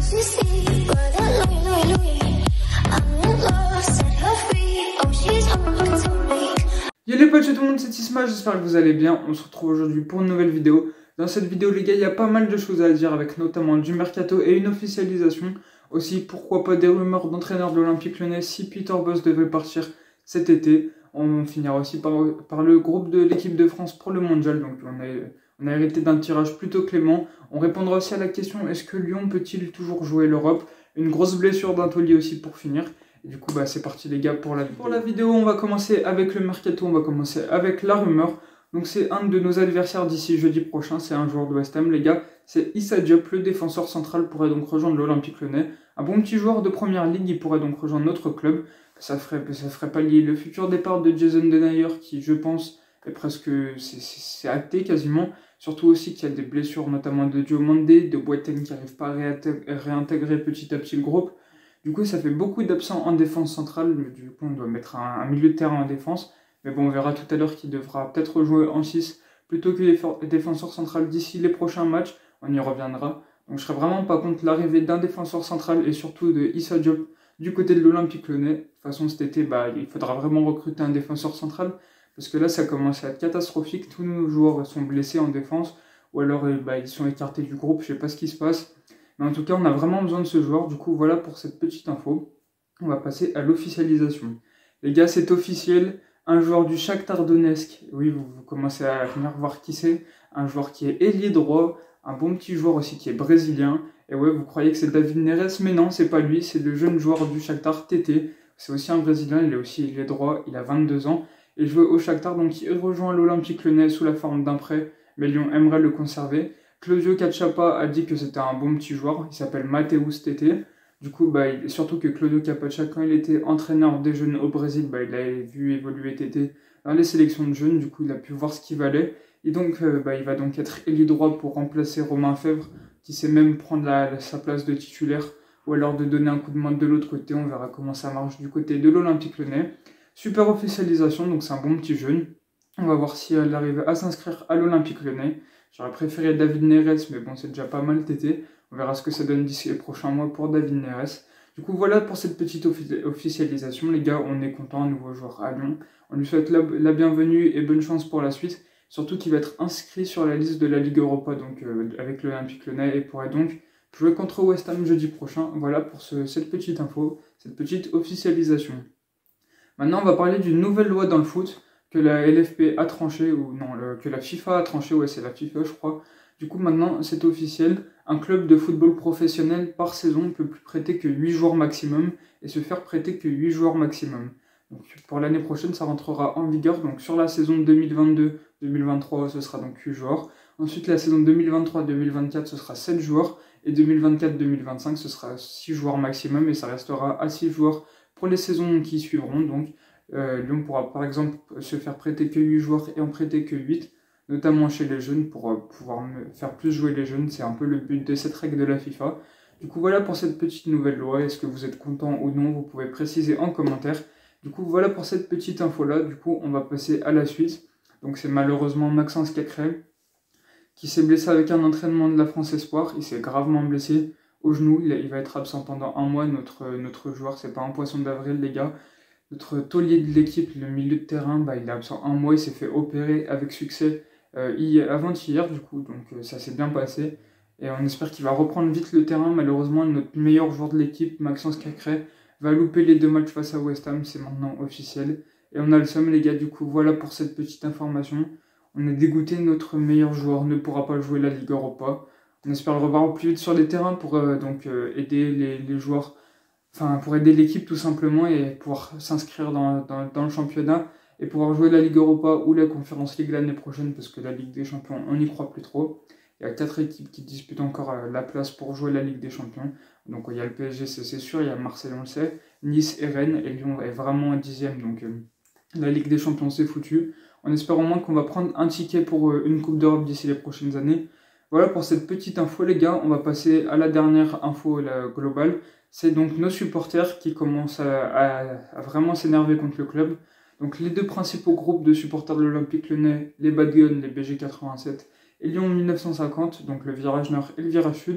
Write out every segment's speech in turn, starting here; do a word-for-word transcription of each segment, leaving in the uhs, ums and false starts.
Yo les potes, tout le monde, c'est Isma, j'espère que vous allez bien. On se retrouve aujourd'hui pour une nouvelle vidéo. Dans cette vidéo les gars, il y a pas mal de choses à dire avec notamment du mercato et une officialisation. Aussi, pourquoi pas des rumeurs d'entraîneurs de l'Olympique Lyonnais si Peter Bosz devait partir cet été. On finira aussi par, par le groupe de l'équipe de France pour le mondial. Donc on a, on a hérité d'un tirage plutôt clément. On répondra aussi à la question, est-ce que Lyon peut-il toujours jouer l'Europe? Une grosse blessure d'un taulier aussi pour finir. Et du coup, bah, c'est parti les gars pour la vidéo. Pour la vidéo, on va commencer avec le mercato, on va commencer avec la rumeur. Donc c'est un de nos adversaires d'ici jeudi prochain, c'est un joueur de West Ham les gars. C'est Issa Diop, le défenseur central, pourrait donc rejoindre l'Olympique Lyonnais. Un bon petit joueur de première ligue, il pourrait donc rejoindre notre club. Ça ferait, ça ferait pallier le futur départ de Jason Denayer qui, je pense, est presque, c'est acté quasiment. Surtout aussi qu'il y a des blessures, notamment de Diomandé, de Boateng qui n'arrive pas à réintégrer, réintégrer petit à petit le groupe. Du coup, ça fait beaucoup d'absents en défense centrale. Du coup, on doit mettre un, un milieu de terrain en défense. Mais bon, on verra tout à l'heure qu'il devra peut-être jouer en six plutôt que les défenseurs centrales d'ici les prochains matchs. On y reviendra. Donc, je serais vraiment pas contre l'arrivée d'un défenseur central et surtout de Issa Diop du côté de l'Olympique Lyonnais. De toute façon, cet été, bah, il faudra vraiment recruter un défenseur central parce que là, ça commence à être catastrophique. Tous nos joueurs sont blessés en défense ou alors bah, ils sont écartés du groupe. Je sais pas ce qui se passe. Mais en tout cas, on a vraiment besoin de ce joueur. Du coup, voilà pour cette petite info. On va passer à l'officialisation. Les gars, c'est officiel. Un joueur du Shakhtar Donetsk. Oui, vous, vous commencez à venir voir qui c'est. Un joueur qui est ailier droit. Un bon petit joueur aussi qui est brésilien. Et ouais, vous croyez que c'est David Neres, mais non, c'est pas lui. C'est le jeune joueur du Shakhtar, T T. C'est aussi un brésilien. Il est aussi ailier droit. Il a vingt-deux ans. Il joue au Shakhtar. Donc, il rejoint l'Olympique Lyonnais sous la forme d'un prêt. Mais Lyon aimerait le conserver. Claudio Capachapa a dit que c'était un bon petit joueur, il s'appelle Matheus Tété. Du coup, bah, il, surtout que Claudio Capachapa, quand il était entraîneur des jeunes au Brésil, bah, il avait vu évoluer Tété dans les sélections de jeunes, du coup il a pu voir ce qu'il valait. Et donc, euh, bah, il va donc être ailier droit pour remplacer Romain Fèvre, qui sait même prendre la, la, sa place de titulaire, ou alors de donner un coup de main de l'autre côté, on verra comment ça marche du côté de l'Olympique Lyonnais. Super officialisation, donc c'est un bon petit jeune. On va voir si elle arrive à s'inscrire à l'Olympique Lyonnais. J'aurais préféré David Neres, mais bon, c'est déjà pas mal tété. On verra ce que ça donne d'ici les prochains mois pour David Neres. Du coup, voilà pour cette petite officialisation. Les gars, on est content, un nouveau joueur à Lyon. On lui souhaite la, la bienvenue et bonne chance pour la suite. Surtout qu'il va être inscrit sur la liste de la Ligue Europa, donc euh, avec l'Olympique Lyonnais, et pourrait donc jouer contre West Ham jeudi prochain. Voilà pour ce, cette petite info, cette petite officialisation. Maintenant, on va parler d'une nouvelle loi dans le foot que la L F P a tranché, ou non, le, que la FIFA a tranché, ouais c'est la FIFA je crois. Du coup maintenant c'est officiel, un club de football professionnel par saison ne peut plus prêter que huit joueurs maximum et se faire prêter que huit joueurs maximum. Donc pour l'année prochaine ça rentrera en vigueur, donc sur la saison deux mille vingt-deux deux mille vingt-trois ce sera donc huit joueurs. Ensuite la saison deux mille vingt-trois deux mille vingt-quatre ce sera sept joueurs et deux mille vingt-quatre deux mille vingt-cinq ce sera six joueurs maximum et ça restera à six joueurs pour les saisons qui suivront donc. Euh, Lyon pourra par exemple se faire prêter que huit joueurs et en prêter que huit, notamment chez les jeunes pour euh, pouvoir faire plus jouer les jeunes. C'est un peu le but de cette règle de la FIFA. Du coup voilà pour cette petite nouvelle loi. Est-ce que vous êtes content ou non? Vous pouvez préciser en commentaire. Du coup voilà pour cette petite info là. Du coup on va passer à la suite. Donc c'est malheureusement Maxence Cacrel qui s'est blessé avec un entraînement de la France Espoir. Il s'est gravement blessé au genou. Il, il va être absent pendant un mois. Notre, notre joueur, c'est pas un poisson d'avril les gars. Notre taulier de l'équipe, le milieu de terrain, bah, il est absent un mois, il s'est fait opérer avec succès euh, avant-hier du coup, donc euh, ça s'est bien passé. Et on espère qu'il va reprendre vite le terrain. Malheureusement, notre meilleur joueur de l'équipe, Maxence Cacré, va louper les deux matchs face à West Ham, c'est maintenant officiel. Et on a le somme les gars, du coup voilà pour cette petite information. On est dégoûté, notre meilleur joueur ne pourra pas jouer la Ligue Europa. On espère le revoir au plus vite sur les terrains pour euh, donc euh, aider les, les joueurs. Enfin, pour aider l'équipe tout simplement et pouvoir s'inscrire dans, dans, dans le championnat et pouvoir jouer la Ligue Europa ou la Conference League l'année prochaine parce que la Ligue des Champions, on n'y croit plus trop. Il y a quatre équipes qui disputent encore la place pour jouer la Ligue des Champions. Donc il y a le P S G, c'est sûr, il y a Marseille, on le sait, Nice et Rennes, et Lyon est vraiment un dixième. Donc euh, la Ligue des Champions, c'est foutu. On espère au moins qu'on va prendre un ticket pour euh, une Coupe d'Europe d'ici les prochaines années. Voilà pour cette petite info les gars, on va passer à la dernière info la globale. C'est donc nos supporters qui commencent à, à, à vraiment s'énerver contre le club. Donc les deux principaux groupes de supporters de l'Olympique Lyonnais, les Bad Guns, les B G quatre-vingt-sept et Lyon mille neuf cent cinquante, donc le virage nord et le virage sud,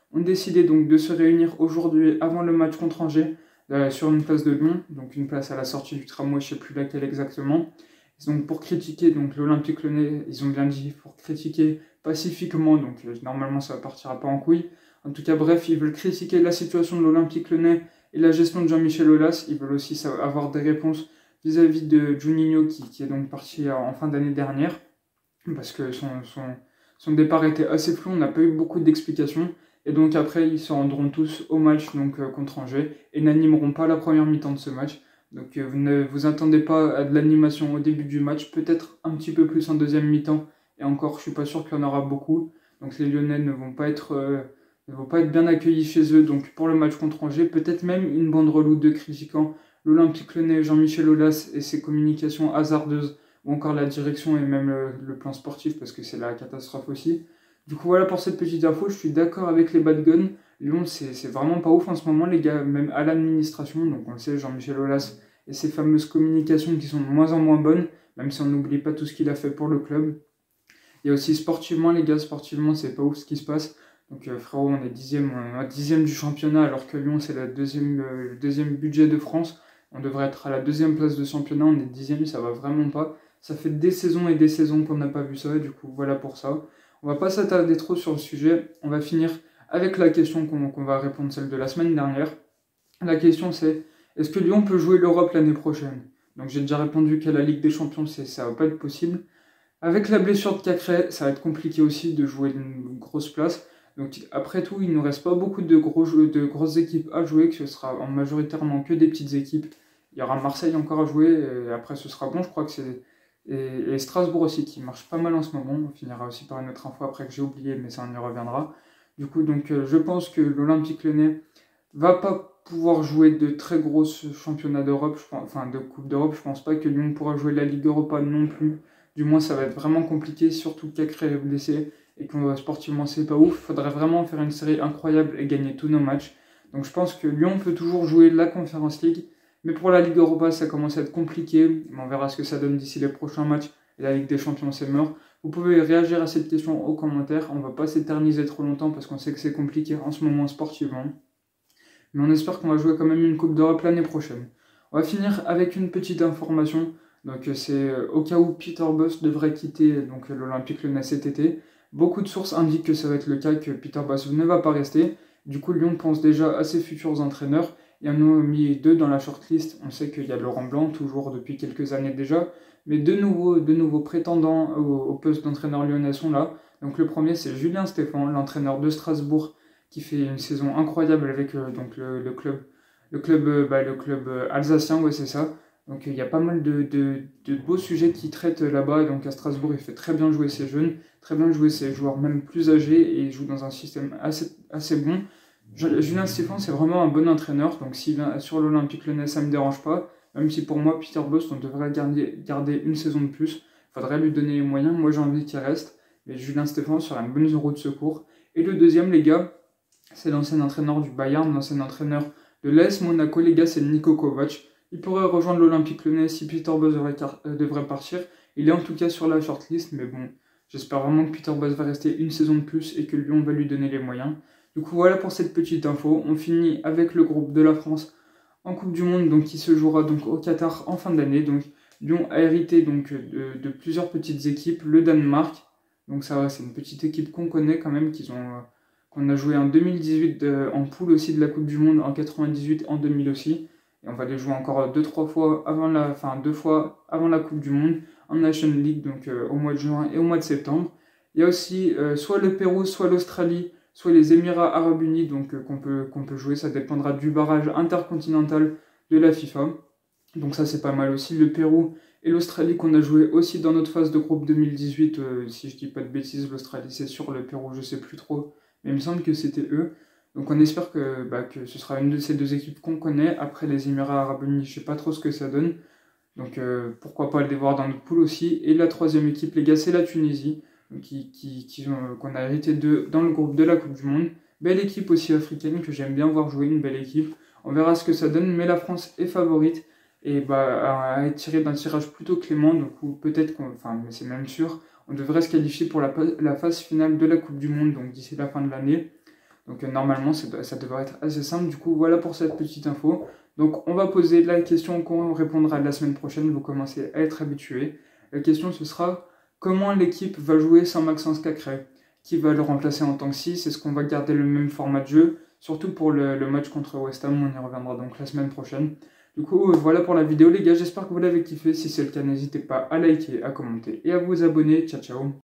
ont décidé donc de se réunir aujourd'hui avant le match contre Angers euh, sur une place de Lyon, donc une place à la sortie du tramway, je ne sais plus laquelle exactement. Donc pour critiquer donc l'Olympique Lyonnais, ils ont bien dit pour critiquer pacifiquement, donc euh, normalement ça ne partira pas en couille. En tout cas bref, ils veulent critiquer la situation de l'Olympique Lyonnais et la gestion de Jean-Michel Aulas. Ils veulent aussi avoir des réponses vis-à-vis de Juninho qui, qui est donc parti en fin d'année dernière, parce que son, son, son départ était assez flou, on n'a pas eu beaucoup d'explications. Et donc après, ils se rendront tous au match donc, euh, contre Angers et n'animeront pas la première mi-temps de ce match. Donc euh, vous ne vous attendez pas à de l'animation au début du match, peut-être un petit peu plus en deuxième mi-temps. Et encore, je ne suis pas sûr qu'il y en aura beaucoup. Donc les Lyonnais ne vont pas être, euh, ne vont pas être bien accueillis chez eux. Donc pour le match contre Angers, peut-être même une bande reloute de critiquant l'Olympique Lyonnais, Jean-Michel Aulas et ses communications hasardeuses, ou encore la direction et même le, le plan sportif, parce que c'est la catastrophe aussi. Du coup, voilà pour cette petite info. Je suis d'accord avec les bad guns. Lyon, c'est vraiment pas ouf en ce moment, les gars, même à l'administration. Donc, on le sait, Jean-Michel Aulas et ses fameuses communications qui sont de moins en moins bonnes, même si on n'oublie pas tout ce qu'il a fait pour le club. Il y a aussi sportivement, les gars, sportivement, c'est pas ouf ce qui se passe. Donc, euh, frérot, on est dixième, on est dixième du championnat, alors que Lyon, c'est la deuxième, euh, le deuxième budget de France. On devrait être à la deuxième place de championnat, on est dixième, ça va vraiment pas. Ça fait des saisons et des saisons qu'on n'a pas vu ça, et du coup, voilà pour ça. On va pas s'attarder trop sur le sujet, on va finir avec la question qu'on qu'on va répondre, celle de la semaine dernière. La question c'est, est-ce que Lyon peut jouer l'Europe l'année prochaine? Donc j'ai déjà répondu qu'à la Ligue des Champions, ça va pas être possible. Avec la blessure de Cacré, ça va être compliqué aussi de jouer une grosse place. Donc après tout, il ne nous reste pas beaucoup de, gros jeux, de grosses équipes à jouer, que ce sera en majoritairement que des petites équipes. Il y aura Marseille encore à jouer, et après ce sera bon, je crois que c'est... Et, et Strasbourg aussi, qui marche pas mal en ce moment. On finira aussi par une autre info après que j'ai oublié, mais ça on y reviendra. Du coup, donc euh, je pense que l'Olympique Lyonnais va pas pouvoir jouer de très grosses championnats d'Europe, enfin de Coupe d'Europe. Je pense pas que Lyon pourra jouer la Ligue Europa non plus. Du moins, ça va être vraiment compliqué, surtout que Cacré est blessé et que sportivement c'est pas ouf. Il faudrait vraiment faire une série incroyable et gagner tous nos matchs. Donc je pense que Lyon peut toujours jouer la Conference League. Mais pour la Ligue Europa, ça commence à être compliqué. On verra ce que ça donne d'ici les prochains matchs. Et la Ligue des Champions, c'est mort. Vous pouvez réagir à cette question aux commentaires. On ne va pas s'éterniser trop longtemps parce qu'on sait que c'est compliqué en ce moment sportivement. Mais on espère qu'on va jouer quand même une Coupe d'Europe l'année prochaine. On va finir avec une petite information. Donc c'est au cas où Peter Bosz devrait quitter donc l'Olympique Lyonnais cet été. Beaucoup de sources indiquent que ça va être le cas, que Peter Bosz ne va pas rester. Du coup, Lyon pense déjà à ses futurs entraîneurs. Il y en a mis deux dans la shortlist. On sait qu'il y a Laurent Blanc, toujours depuis quelques années déjà. Mais deux nouveaux, deux nouveaux prétendants au, au poste d'entraîneur lyonnais sont là. Donc le premier, c'est Julien Stéphan, l'entraîneur de Strasbourg, qui fait une saison incroyable avec euh, donc le, le club, le club, euh, bah, le club euh, alsacien, ouais c'est ça. Donc il euh, y a pas mal de, de, de beaux sujets qui traitent là-bas. Donc à Strasbourg, il fait très bien jouer ses jeunes, très bien jouer ses joueurs même plus âgés, et il joue dans un système assez, assez bon. Julien Stéphan, c'est vraiment un bon entraîneur, donc s'il vient sur l'Olympique Lyonnais, ça ne me dérange pas. Même si pour moi, Peter Bosz, on devrait garder, garder une saison de plus. Il faudrait lui donner les moyens. Moi, j'ai envie qu'il reste. Mais Julien Stéphan sera une bonne roue de secours. Et le deuxième, les gars, c'est l'ancien entraîneur du Bayern, l'ancien entraîneur de l'A S Monaco. Les gars, c'est Niko Kovac. Il pourrait rejoindre l'Olympique Lyonnais si Peter Bosz devrait, euh, devrait partir. Il est en tout cas sur la shortlist, mais bon, j'espère vraiment que Peter Bosz va rester une saison de plus et que Lyon va lui donner les moyens. Du coup, voilà pour cette petite info. On finit avec le groupe de la France en Coupe du Monde, donc qui se jouera donc au Qatar en fin d'année. Donc Lyon a hérité donc de, de plusieurs petites équipes. Le Danemark, donc ça va, c'est une petite équipe qu'on connaît quand même, qu'ils ont, qu'on a joué en deux mille dix-huit de, en poule aussi de la Coupe du Monde, en quatre-vingt-dix-huit, en deux mille aussi. Et on va les jouer encore deux, trois fois avant la, enfin deux fois avant la Coupe du Monde en Nation League, donc euh, au mois de juin et au mois de septembre. Il y a aussi euh, soit le Pérou, soit l'Australie, soit les Émirats Arabes Unis, donc euh, qu'on peut, qu'on peut jouer. Ça dépendra du barrage intercontinental de la FIFA. Donc ça, c'est pas mal aussi. Le Pérou et l'Australie qu'on a joué aussi dans notre phase de groupe deux mille dix-huit. Euh, si je dis pas de bêtises, l'Australie c'est sûr, le Pérou je sais plus trop. Mais il me semble que c'était eux. Donc on espère que, bah, que ce sera une de ces deux équipes qu'on connaît. Après les Émirats Arabes Unis, je sais pas trop ce que ça donne. Donc euh, pourquoi pas les voir dans notre poule aussi. Et la troisième équipe, les gars, c'est la Tunisie, qui, qui, qui ont, qu'on a hérité de, dans le groupe de la Coupe du Monde. Belle équipe aussi africaine que j'aime bien voir jouer, une belle équipe. On verra ce que ça donne, mais la France est favorite et bah, à être tirée d'un tirage plutôt clément. Donc peut-être qu'on, enfin c'est même sûr, on devrait se qualifier pour la, la phase finale de la Coupe du Monde, donc d'ici la fin de l'année. Donc euh, normalement ça, ça devrait être assez simple. Du coup voilà pour cette petite info. Donc on va poser la question qu'on répondra la semaine prochaine, vous commencez à être habitués. La question ce sera comment l'équipe va jouer sans Maxence Cacré? Qui va le remplacer en tant que six? Est-ce qu'on va garder le même format de jeu? Surtout pour le, le match contre West Ham, on y reviendra donc la semaine prochaine. Du coup, euh, voilà pour la vidéo les gars, j'espère que vous l'avez kiffé. Si c'est le cas, n'hésitez pas à liker, à commenter et à vous abonner. Ciao, ciao.